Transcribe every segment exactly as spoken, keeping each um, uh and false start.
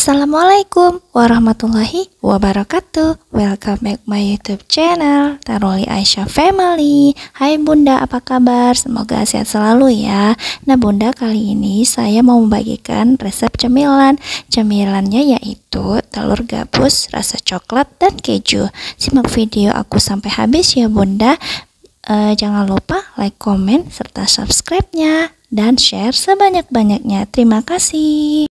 Assalamualaikum warahmatullahi wabarakatuh. Welcome back my YouTube channel Taruli Aisyah Family. Hai Bunda, apa kabar? Semoga sehat selalu ya. Nah Bunda, kali ini saya mau membagikan resep cemilan. Cemilannya yaitu telur gabus rasa coklat dan keju. Simak video aku sampai habis ya Bunda. e, Jangan lupa like, komen, serta subscribe-nya dan share sebanyak-banyaknya. Terima kasih.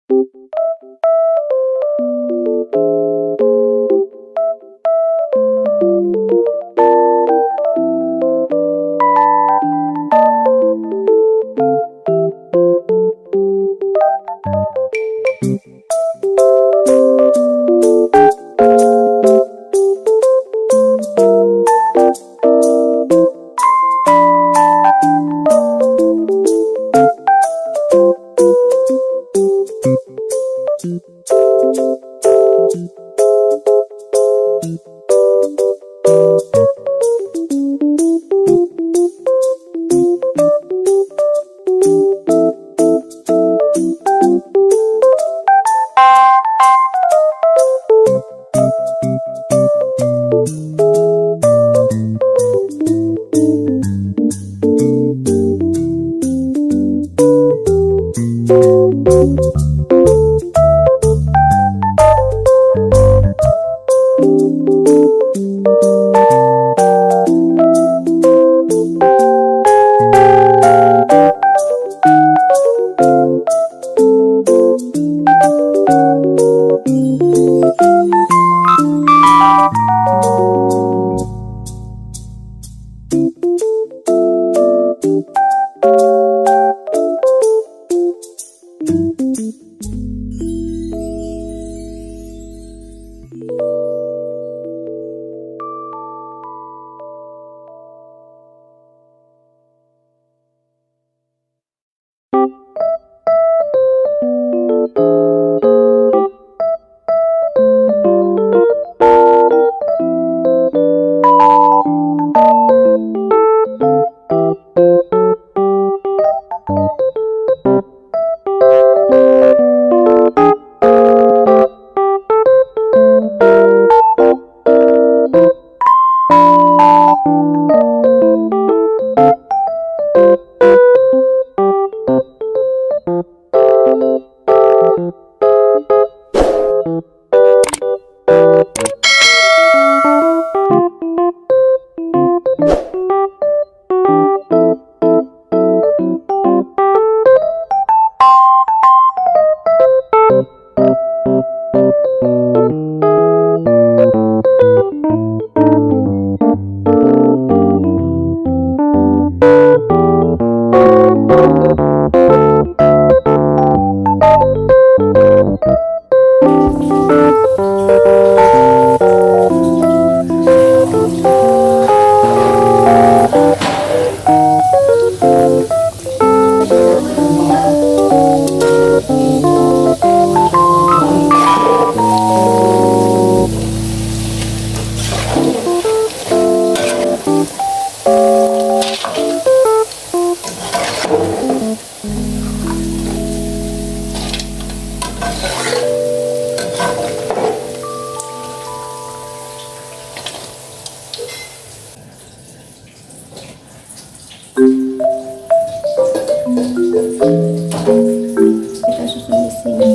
Kita susun di sini.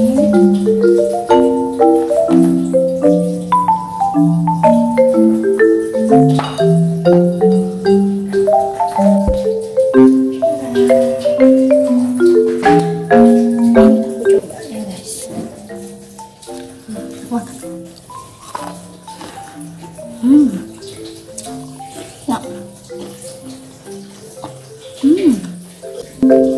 Wah. Hmm. Nah. Hmm.